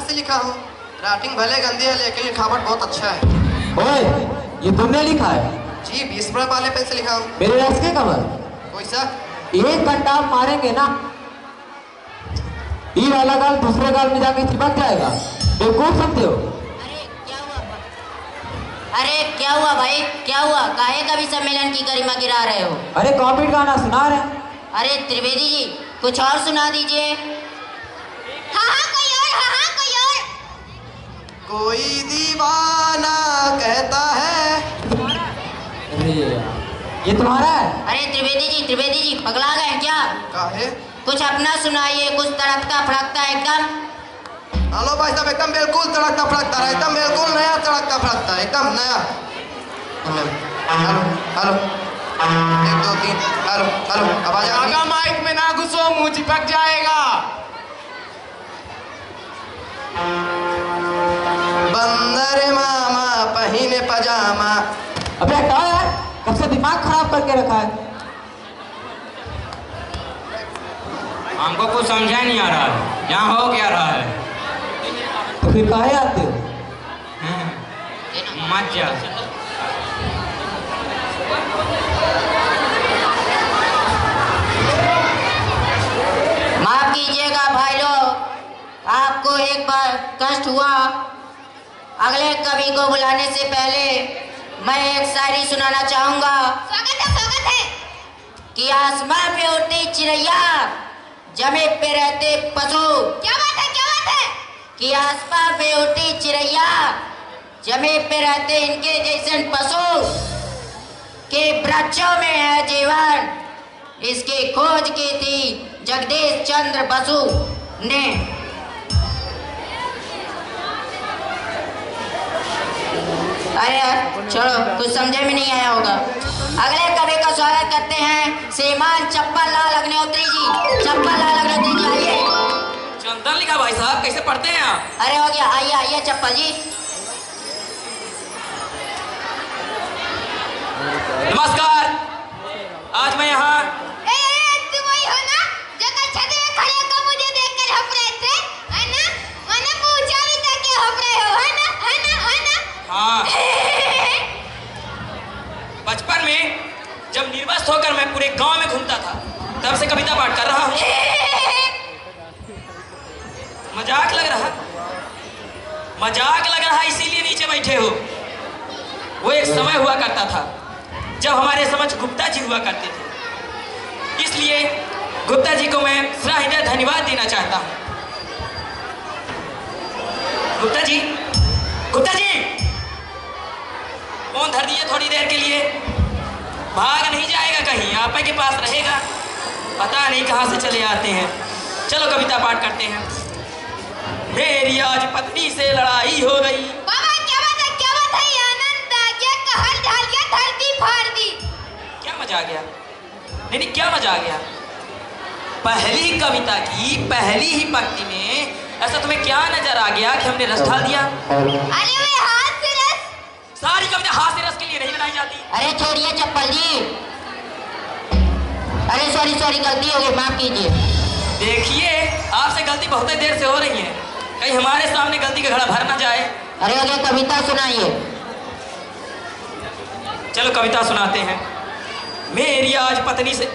से लिखा हूँ। राइटिंग भले गंदी है लेकिन लिखावट बहुत अच्छा है। ओए, ये तुमने लिखा है? जी 20 रुपए वाले पेन से लिखा हूँ। मेरे रस के कमर कोई सा? एक घंटा आप मारेंगे ना, ये वाला गाल दूसरे गाल में जाके चिपक जाएगा। बेवकूफ समझते हो? अरे क्या हुआ भाई, क्या हुआ? काहे कवि सम्मेलन की गरिमा गिरा रहे हो? अरे कॉमेडी गाना सुना रहे हैं। अरे त्रिवेदी जी कुछ और सुना दीजिए। हाँ हाँ कोई और, हाँ हाँ कोई और। कोई दीवाना कहता है। अरे ये तुम्हारा है? अरे त्रिवेदी जी पगला गए क्या? काहे? कुछ अपना सुनाइए, कुछ तड़कता फड़कता एकदम। हेलो भाई साहब, एकदम बिल्कुल तड़कता फड़कता है, एकदम बिल्कुल नया तड़कता फड़कता है, एकदम नया। हेलो हेलो 1 2 3 हेलो हेलो, आवाज आ रही है? माइक में ना घुसो, मुंह चिपक जाएगा। बंदर मामा पहने पजामा। अबे हटाओ यार, कब से दिमाग खराब करके रखा है। हमको कुछ समझा नहीं आ रहा है, यहाँ हो क्या रहा है? तो फिर काहे आते हो? मत जा। माफ कीजिएगा भाई लोग, आपको एक बार कष्ट हुआ। अगले कवि को बुलाने से पहले मैं एक शायरी सुनाना चाहूंगा। स्वागत है। कि आसमां पे उड़ती चिड़ैया, जमीन पे रहते पशु। क्या बात है, क्या बात है? कि आसमां पे उड़ती चिड़ैया, जमीन पे रहते इनके जैसे पशु। के वृक्षों में है जीवन, इसकी खोज की थी जगदीश चंद्र बसु ने। अरे यार छोड़ो, कुछ समझे में नहीं आया होगा। अगले कवि का स्वागत करते हैं श्रीमान चप्पल लाल अग्निहोत्री जी। चप्पल लाल अग्निहोत्री जी आइए। चंदन लिखा भाई साहब, कैसे पढ़ते हैं आप? अरे हो गया, आइए आइए चप्पल जी। नमस्कार। आज मैं यहाँ तुम वही हो ना जो कल छत में खड़े होकर मुझे देखकर हंस रहे थे, है ना? मैंने पूछा भी था कि हंस रहे हो, है ना, है ना, है ना? हाँ बचपन में जब निर्वस्त होकर मैं पूरे गांव में घूमता था, तब से कविता पाठ कर रहा हूँ। मजाक लग रहा, मजाक लग रहा, इसीलिए नीचे बैठे हो। वो एक समय हुआ करता था जब हमारे समझ गुप्ता जी हुआ करते थे, इसलिए गुप्ता जी को मैं सराहनीय धन्यवाद देना चाहता हूँ। गुप्ता जी, गुप्ता जी फोन धर दिए थोड़ी देर के लिए, भाग नहीं जाएगा कहीं, आप के पास रहेगा। पता नहीं कहाँ से चले आते हैं। चलो कविता पाठ करते हैं। मेरी आज पत्नी से लड़ाई हो गई। बाबा क्या बात है, क्या बात है? आनंद आ गया, कहल ढाल गया, धरती फाड़ दी। क्या मजा आ गया? नहीं नहीं, क्या मजा आ गया? पहली कविता की पहली ही पंक्ति में ऐसा तुम्हें क्या नजर आ गया कि हमने रस ढाल दिया? अरे वे हाथ से रस। सारी कविता हाथ से रस के लिए नहीं बनाई जाती। अरे छोड़िए चप्पल जी। अरे सॉरी गलती हो गई, माफ कीजिए। देखिए आपसे गलती बहुत ही देर से हो रही है, कहीं हमारे सामने गलती का घड़ा भर ना जाए। अरे अगर कविता सुनाइए। चलो कविता सुनाते हैं। मेरी आज पत्नी से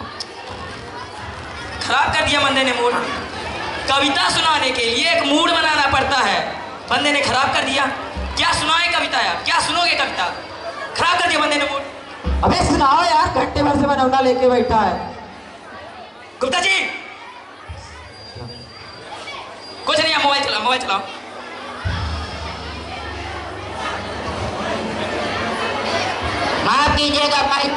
खराब कर दिया बंदे ने मूड। कविता सुनाने के लिए एक मूड बनाना पड़ता है, बंदे ने खराब कर दिया। क्या सुनाए कविता यार, क्या सुनोगे कविता? खराब कर दिया बंदे ने मूड। अबे सुनाओ यार, घंटे भर से बनौना लेके बैठा है। गुप्ता जी कुछ नहीं, मोबाइल चलाओ, मोबाइल चलाओ। माफ कीजिएगा भाई,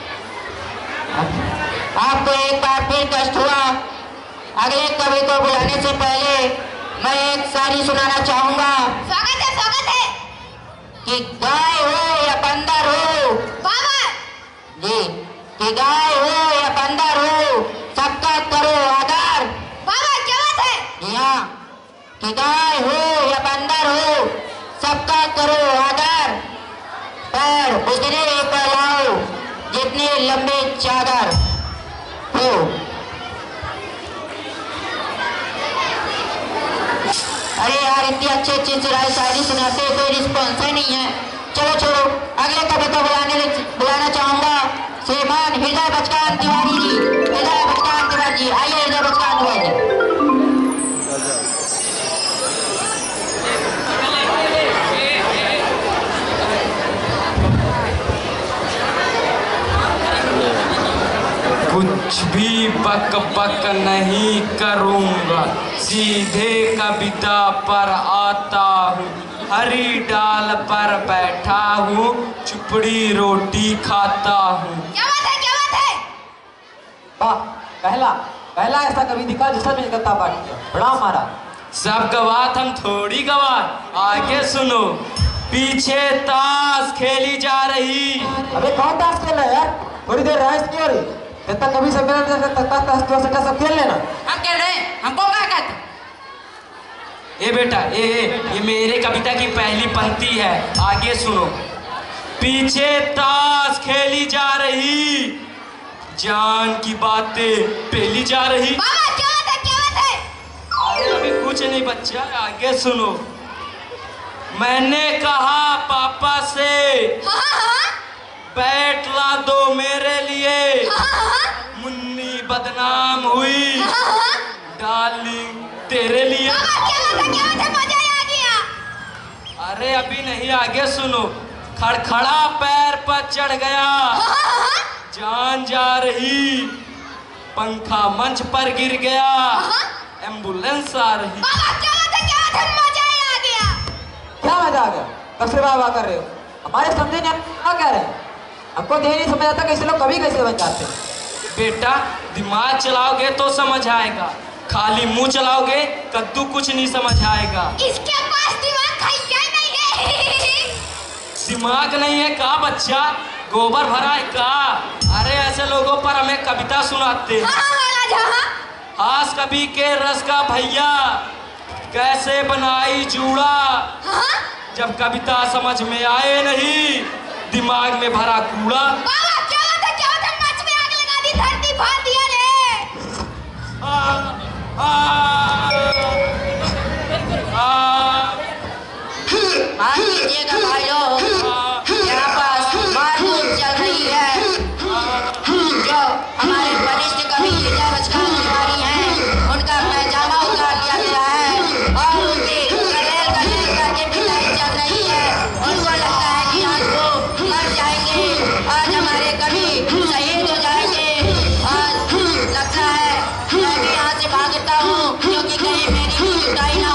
आपको एक बार फिर कष्ट हुआ। अगले कवि को बुलाने से पहले मैं एक शायरी सुनाना चाहूंगा। स्वागत है। कि गाय हो या बंदर हो बाबा जी, कि गाय हो या बंदर हो, सबका करो आदर। बाबा क्या बात है? यहाँ कि गाय हो या बंदर हो, सबका करो आदर। पैर उतने फैलाओ जितनी लंबी चादर हो। अरे भाई शायरी सुनाते कोई रिस्पॉन्स ही नहीं है। चलो छोड़ो, अगले कवि को बुलाना चाहूंगा श्रीमान हृदय बचकान तिवारी जी। हृदय बचकान तिवारी जी, आइए हृदय बचकान तिवारी जी। कुछ भी बक बक नहीं करूँगा, सीधे कविता पर आता हूँ। हरी डाल पर बैठा हूँ, चुपड़ी रोटी खाता हूँ। क्या बात है, क्या बात है? वाह, पहला पहला ऐसा कवि दिखा जिसने मिल गत्ता पाठ किया। बड़ा मारा। सब गवात हम थोड़ी गवात। आगे सुनो। पीछे ताश खेली जा रही। अबे कौन ताश खेल रहा है यार? थोड़ी देर रेस्ट क्यों रही? जब तक कभी सम्मेलन तक सब खेल लेना। हम खेल रहे हैं, हमको क्या कहते? ए बेटा, ये मेरे कविता की पहली पंक्ति है। आगे सुनो। पीछे ताश खेली जा रही, जान की बातें पेली जा रही। बाबा क्या बात है, क्या बात है? अरे अभी कुछ नहीं बच्चा, आगे सुनो। मैंने कहा पापा से, बैट ला दो मेरे लिए। मुन्नी बदनाम हुई, डार्लिंग तेरे लिए। क्या बात है, मजा आ गया। अरे अभी नहीं, आगे सुनो। खड़खड़ा पैर पर चढ़ गया, जान जा रही। पंखा मंच पर गिर गया, एम्बुलेंस आ रही। क्या बात है, मजा आ गया। क्या मजा आ गया? कब से वाह कर रहे हो? हमारे समझे नहीं, आप क्या कह रहे हैं? हमको देख नहीं समझ आता कैसे लोग कभी कैसे बन जाते हैं। बेटा दिमाग चलाओगे तो समझ आएगा, खाली मुंह चलाओगे कद्दू कुछ नहीं समझ आएगा। इसके पास दिमाग नहीं है। दिमाग नहीं है का बच्चा? गोबर भरा है का? अरे ऐसे लोगों पर हमें कविता सुनाते हैं। हास कवि के रस का भैया, कैसे बनाई जूड़ा। जब कविता समझ में आए नहीं, दिमाग में भरा कूड़ा। मंच में आग लगा दी, धरती फाड़ दिया ले। मान लीजिएगा भाई लोग, यहाँ पास मारकूट चल रही है। जो हमारे वरिष्ठ कवि हृदय बचकान तिवारी हैं, उनका पैजामा उतार लिया गया है और उनकी करेल करके पिटाई चल रही है। उनको लगता है कि आज वो मर जाएंगे, आज हमारे कवि शहीद हो जाएंगे। और लगता है मैं भी यहाँ से भागता हूँ, क्योंकि कहीं मेरी भी पिटाई ना